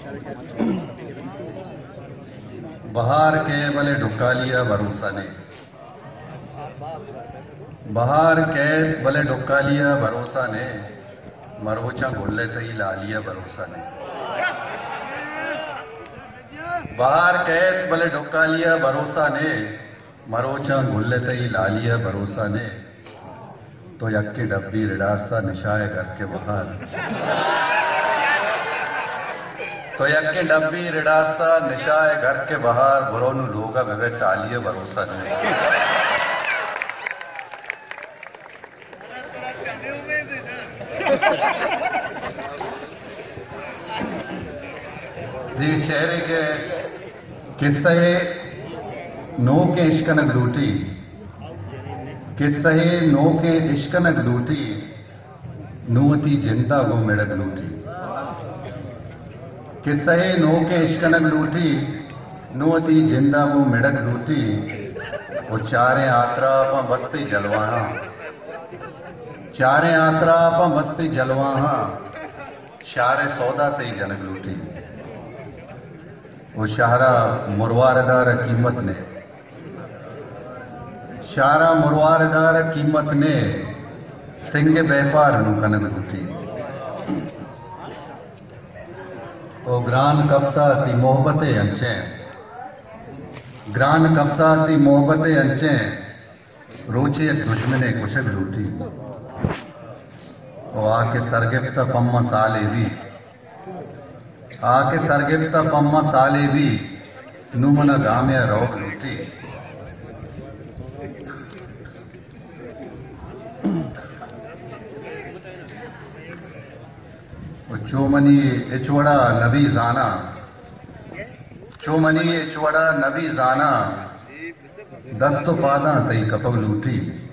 बहार के बले ढुका लिया भरोसा ने, बहार के बले ढुका लिया भरोसा ने, मरोचा घुल्ले तई ला लिया भरोसा ने। बहार कैद बले ढुका लिया भरोसा ने, मरोचा घुल्ले तई ला लिया भरोसा ने। तो यक्की डब्बी रिडारसा निशाए घर के बाहर, तो यक्की डब्बी रिडारसा निशाए घर के बाहर, बुरोनु लोगा बेबे टालिए भरोसा ने। दी चेहरे के किस्से नो के इश्कनक लूटी, किस्से नो के इश्कनक लूटी, नूती जिंदा गो मेड़क लूटी। किस्से नो के इश्कनक लूटी, नूती जिंदा गो मेड़क लूटी। वो चारे आत्रा पा बस्ती जलवाहा, चारे आत्रा पा बस्ती जलवाहा, शारे सौदा तई जनक लूटी। वो शाहरा मुरवारदार कीमत ने, शारा मुरवारदार कीमत ने, सिंह व्यापार नु कनक लूटी। वो ग्रान कप्ता ती मोहब्बते अंचे, ग्रान कप्ता ती मोहब्बते अंचे, रोचे दुश्मने कुशक लूटी। वो आके सरगिप्ता पम्मा साले भी, आके सरगिप्ता पम्मा साले भी, नुमना गाम्या रोक लूटी। चोमनी इचवड़ा नबी जाना, चोमनी इचवड़ा नबी जाना, दस्तो पादा तई कपग लूटी।